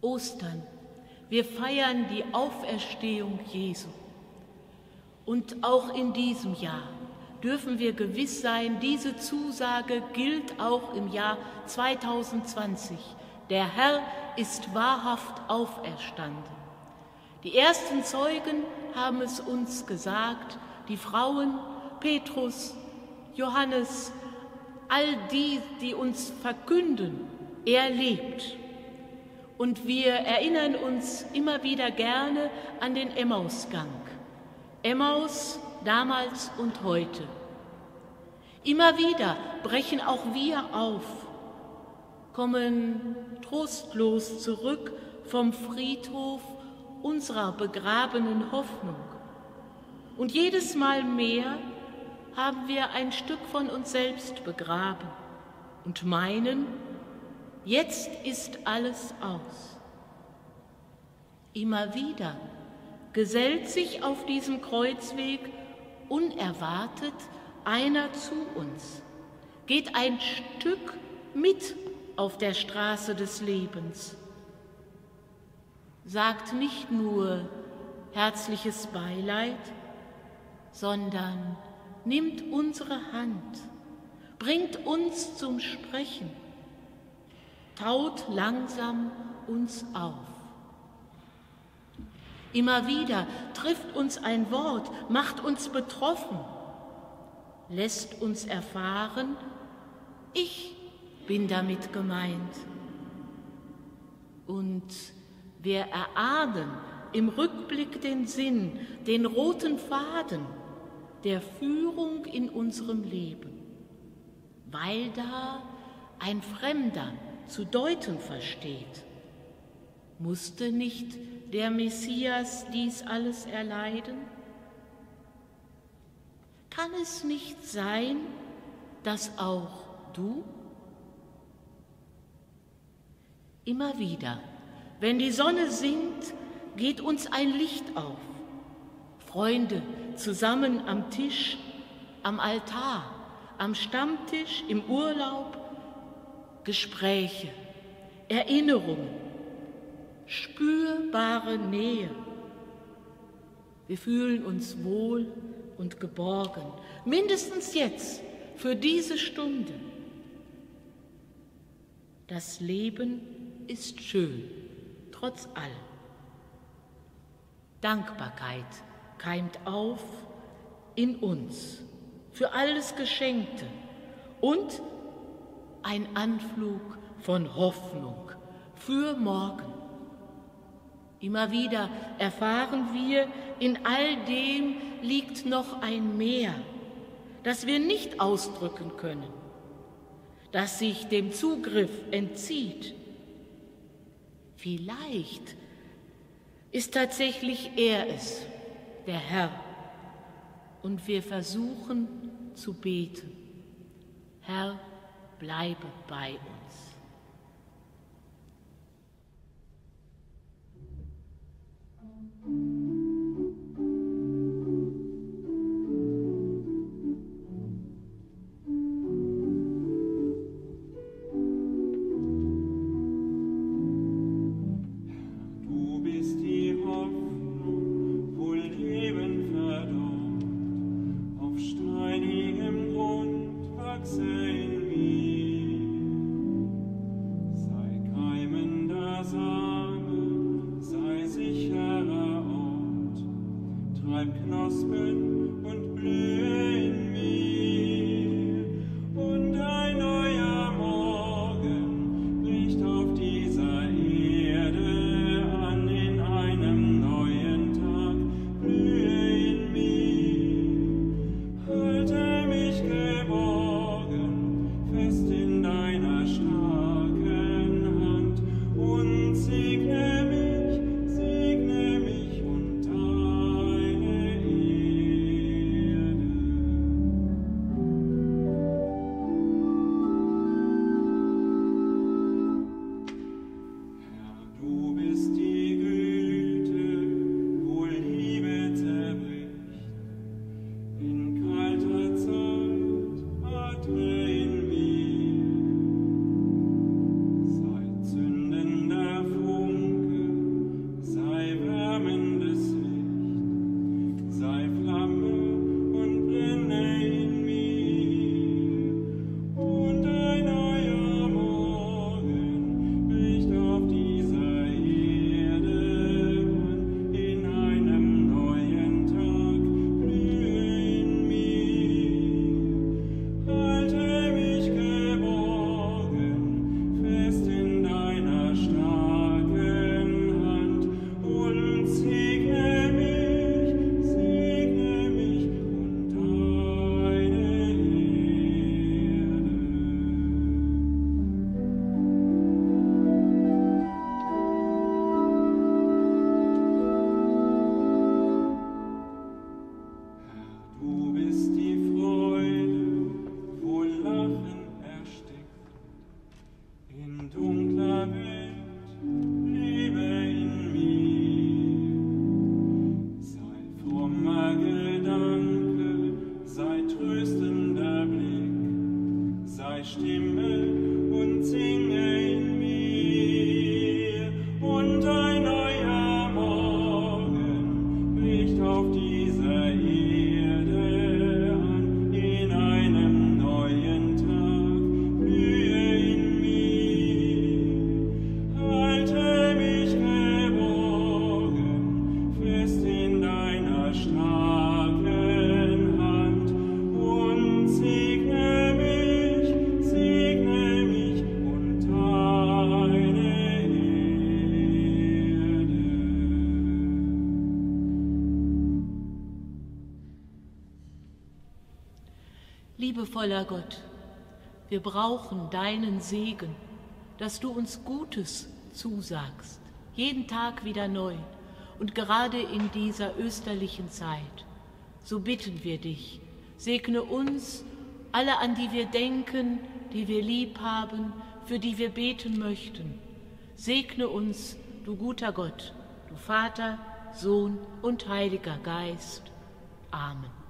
Ostern. Wir feiern die Auferstehung Jesu. Und auch in diesem Jahr dürfen wir gewiss sein, diese Zusage gilt auch im Jahr 2020. Der Herr ist wahrhaft auferstanden. Die ersten Zeugen haben es uns gesagt, die Frauen, Petrus, Johannes, all die, die uns verkünden, er lebt. Und wir erinnern uns immer wieder gerne an den Emmausgang. Emmaus damals und heute. Immer wieder brechen auch wir auf, kommen trostlos zurück vom Friedhof unserer begrabenen Hoffnung. Und jedes Mal mehr haben wir ein Stück von uns selbst begraben und meinen, jetzt ist alles aus. Immer wieder gesellt sich auf diesem Kreuzweg unerwartet einer zu uns, geht ein Stück mit auf der Straße des Lebens, sagt nicht nur herzliches Beileid, sondern nimmt unsere Hand, bringt uns zum Sprechen, taut langsam uns auf. Immer wieder trifft uns ein Wort, macht uns betroffen, lässt uns erfahren, ich bin damit gemeint. Und wir erahnen im Rückblick den Sinn, den roten Faden der Führung in unserem Leben, weil da ein Fremder zu deuten versteht. Musste nicht der Messias dies alles erleiden? Kann es nicht sein, dass auch du? Immer wieder, wenn die Sonne sinkt, geht uns ein Licht auf. Freunde zusammen am Tisch, am Altar, am Stammtisch, im Urlaub, Gespräche, Erinnerungen, spürbare Nähe. Wir fühlen uns wohl und geborgen, mindestens jetzt, für diese Stunde. Das Leben ist schön, trotz allem. Dankbarkeit keimt auf in uns für alles Geschenkte und ein Anflug von Hoffnung für morgen. Immer wieder erfahren wir, in all dem liegt noch ein Mehr, das wir nicht ausdrücken können, das sich dem Zugriff entzieht. Vielleicht ist tatsächlich er es, der Herr, und wir versuchen zu beten. Herr, bleibe bei uns. Steinigem Grund wachse in mir. Stimme und singe in mir. Und ein neuer Morgen bricht auf dieser Erde an. In einem neuen Tag blühe in mir. Halte mich geborgen, fest in deiner starken Hand und segne mich und deine Erde. Liebevoller Gott, wir brauchen deinen Segen, dass du uns Gutes zusagst, jeden Tag wieder neu und gerade in dieser österlichen Zeit. So bitten wir dich, segne uns, alle, an die wir denken, die wir lieb haben, für die wir beten möchten. Segne uns, du guter Gott, du Vater, Sohn und Heiliger Geist. Amen.